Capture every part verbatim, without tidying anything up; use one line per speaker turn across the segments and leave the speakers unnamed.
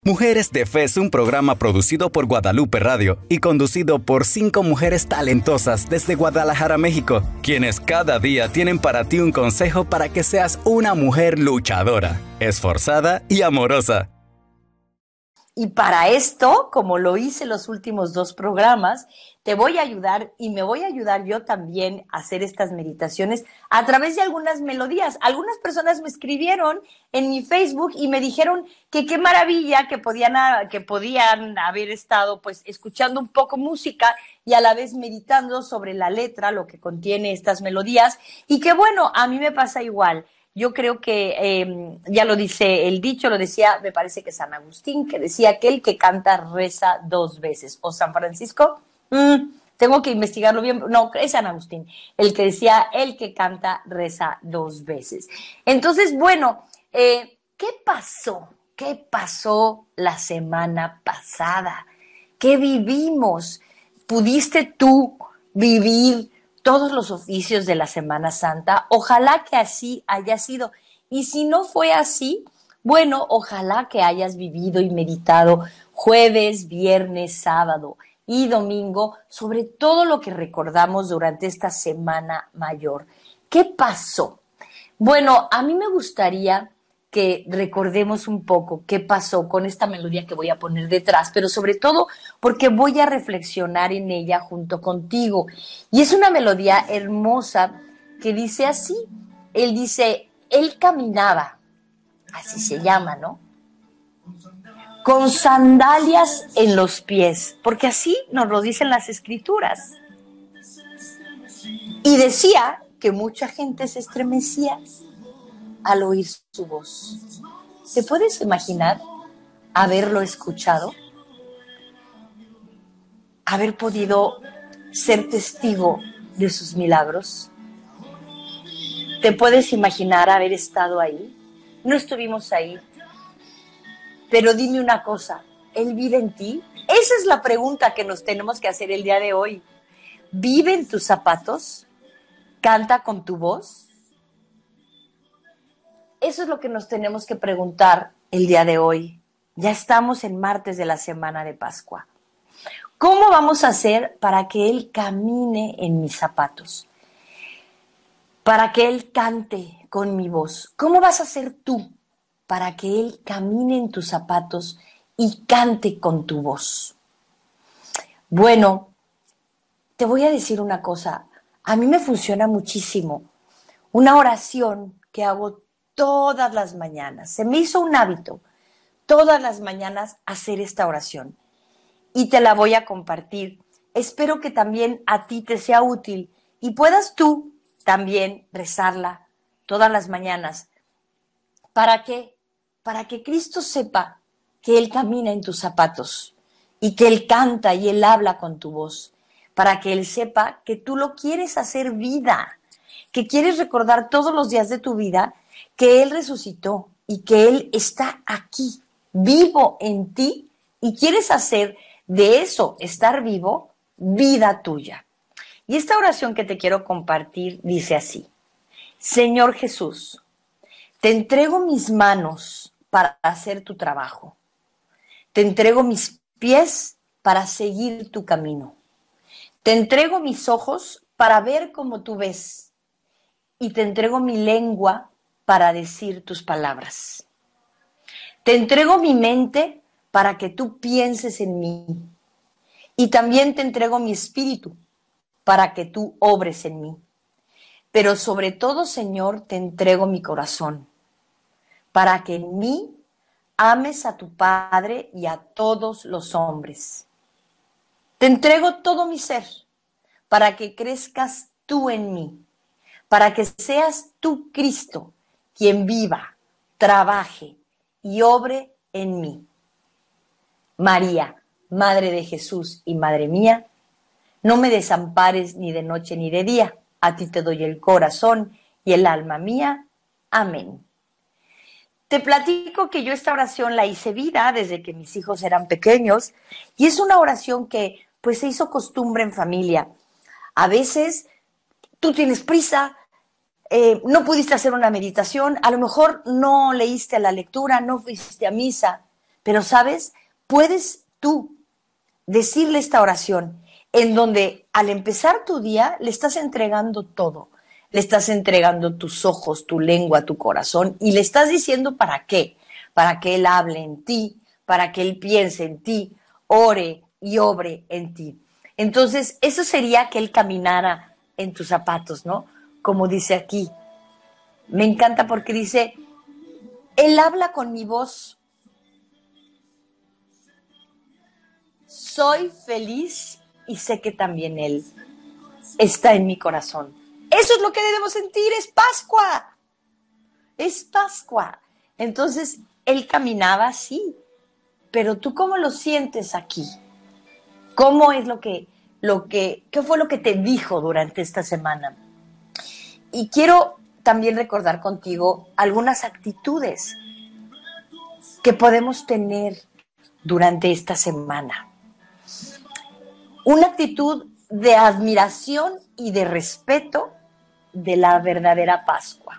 Mujeres de Fe es un programa producido por Guadalupe Radio y conducido por cinco mujeres talentosas desde Guadalajara, México, quienes cada día tienen para ti un consejo para que seas una mujer luchadora, esforzada y amorosa.
Y para esto, como lo hice los últimos dos programas, te voy a ayudar y me voy a ayudar yo también a hacer estas meditaciones a través de algunas melodías. Algunas personas me escribieron en mi Facebook y me dijeron que qué maravilla que podían, que podían haber estado pues escuchando un poco música y a la vez meditando sobre la letra, lo que contiene estas melodías, y que bueno, a mí me pasa igual. Yo creo que, eh, ya lo dice el dicho, lo decía, me parece que San Agustín, que decía que el que canta reza dos veces. O San Francisco, mm, tengo que investigarlo bien, no, es San Agustín, el que decía, el que canta reza dos veces. Entonces, bueno, eh, ¿qué pasó? ¿Qué pasó la semana pasada? ¿Qué vivimos? ¿Pudiste tú vivir todos los oficios de la Semana Santa? Ojalá que así haya sido. Y si no fue así, bueno, ojalá que hayas vivido y meditado jueves, viernes, sábado y domingo sobre todo lo que recordamos durante esta Semana Mayor. ¿Qué pasó? Bueno, a mí me gustaría que recordemos un poco qué pasó con esta melodía que voy a poner detrás, pero sobre todo porque voy a reflexionar en ella junto contigo. Y es una melodía hermosa que dice así, él dice, él caminaba, así se llama, ¿no? Con sandalias en los pies, porque así nos lo dicen las escrituras. Y decía que mucha gente se estremecía al oír su voz. ¿Te puedes imaginar haberlo escuchado? ¿Haber podido ser testigo de sus milagros? ¿Te puedes imaginar haber estado ahí? No estuvimos ahí. Pero dime una cosa, ¿Él vive en ti? Esa es la pregunta que nos tenemos que hacer el día de hoy. ¿Vive en tus zapatos? ¿Canta con tu voz? Eso es lo que nos tenemos que preguntar el día de hoy. Ya estamos en martes de la semana de Pascua. ¿Cómo vamos a hacer para que Él camine en mis zapatos? Para que Él cante con mi voz. ¿Cómo vas a hacer tú para que Él camine en tus zapatos y cante con tu voz? Bueno, te voy a decir una cosa. A mí me funciona muchísimo una oración que hago todas las mañanas. Se me hizo un hábito todas las mañanas hacer esta oración y te la voy a compartir. Espero que también a ti te sea útil y puedas tú también rezarla todas las mañanas. ¿Para qué? Para que Cristo sepa que Él camina en tus zapatos y que Él canta y Él habla con tu voz. Para que Él sepa que tú lo quieres hacer vida, que quieres recordar todos los días de tu vida que Él resucitó y que Él está aquí, vivo en ti, y quieres hacer de eso, estar vivo, vida tuya. Y esta oración que te quiero compartir dice así: Señor Jesús, te entrego mis manos para hacer tu trabajo. Te entrego mis pies para seguir tu camino. Te entrego mis ojos para ver como tú ves. Y te entrego mi lengua para decir tus palabras. Te entrego mi mente para que tú pienses en mí. Y también te entrego mi espíritu para que tú obres en mí. Pero sobre todo, Señor, te entrego mi corazón para que en mí ames a tu Padre y a todos los hombres. Te entrego todo mi ser para que crezcas tú en mí, para que seas tú, Cristo, quien viva, trabaje y obre en mí. María, Madre de Jesús y Madre mía, no me desampares ni de noche ni de día. A ti te doy el corazón y el alma mía. Amén. Te platico que yo esta oración la hice vida desde que mis hijos eran pequeños y es una oración que pues se hizo costumbre en familia. A veces tú tienes prisa, eh, no pudiste hacer una meditación, a lo mejor no leíste la lectura, no fuiste a misa, Pero, ¿sabes? Puedes tú decirle esta oración en donde al empezar tu día le estás entregando todo. Le estás entregando tus ojos, tu lengua, tu corazón y le estás diciendo para qué. Para que Él hable en ti, para que Él piense en ti, ore y obre en ti. Entonces, eso sería que Él caminara en tus zapatos, ¿no? Como dice aquí. Me encanta porque dice, Él habla con mi voz. Soy feliz y sé que también Él está en mi corazón. Eso es lo que debemos sentir, es Pascua. Es Pascua. Entonces, Él caminaba así. Pero tú, ¿cómo lo sientes aquí? ¿Cómo es lo que, lo que, qué fue lo que te dijo durante esta semana? Y quiero también recordar contigo algunas actitudes que podemos tener durante esta semana. Una actitud de admiración y de respeto de la verdadera Pascua.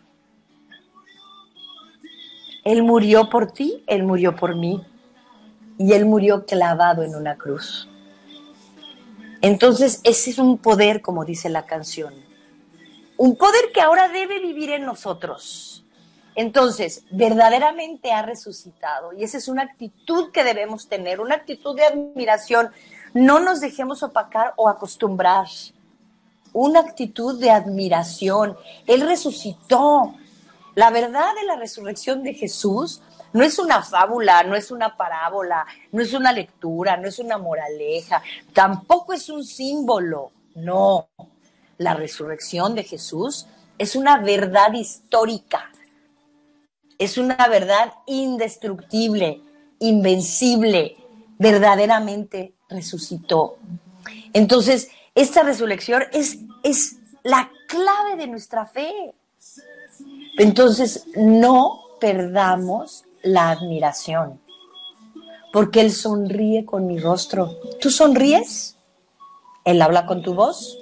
Él murió por ti, Él murió por mí, y Él murió clavado en una cruz. Entonces, ese es un poder, como dice la canción. Un poder que ahora debe vivir en nosotros. Entonces, verdaderamente ha resucitado. Y esa es una actitud que debemos tener, una actitud de admiración. No nos dejemos opacar o acostumbrar. Una actitud de admiración. Él resucitó. La verdad de la resurrección de Jesús no es una fábula, no es una parábola, no es una lectura, no es una moraleja, tampoco es un símbolo. No, la resurrección de Jesús es una verdad histórica, es una verdad indestructible, invencible, verdaderamente resucitó. Entonces, esta resurrección es, es la clave de nuestra fe. Entonces, no perdamos la admiración, porque Él sonríe con mi rostro. ¿Tú sonríes? ¿Él habla con tu voz?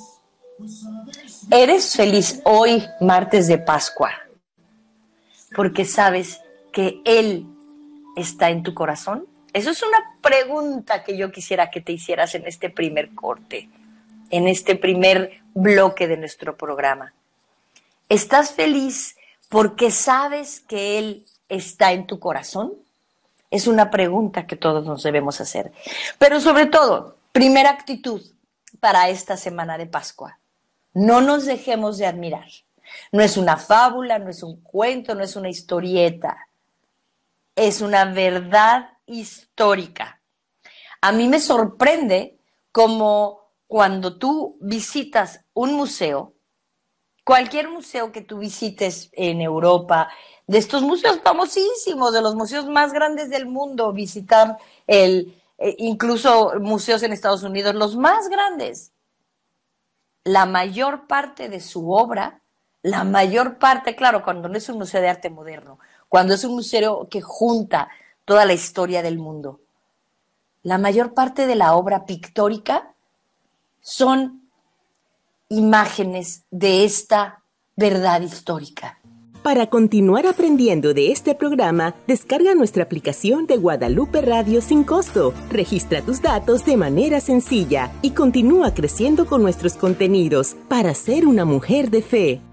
¿Eres feliz hoy, martes de Pascua? Porque sabes que Él está en tu corazón. Eso es una pregunta que yo quisiera que te hicieras en este primer corte, en este primer bloque de nuestro programa. ¿Estás feliz porque sabes que Él está en tu corazón? Es una pregunta que todos nos debemos hacer. Pero sobre todo, primera actitud para esta semana de Pascua. No nos dejemos de admirar. No es una fábula, no es un cuento, no es una historieta. Es una verdad histórica. A mí me sorprende como cuando tú visitas un museo, cualquier museo que tú visites en Europa, de estos museos famosísimos, de los museos más grandes del mundo, visitar el, eh, incluso museos en Estados Unidos, los más grandes, la mayor parte de su obra, la mayor parte, claro, cuando no es un museo de arte moderno, cuando es un museo que junta toda la historia del mundo, la mayor parte de la obra pictórica son imágenes de esta verdad histórica.
Para continuar aprendiendo de este programa, descarga nuestra aplicación de Guadalupe Radio sin costo, registra tus datos de manera sencilla y continúa creciendo con nuestros contenidos para ser una mujer de fe.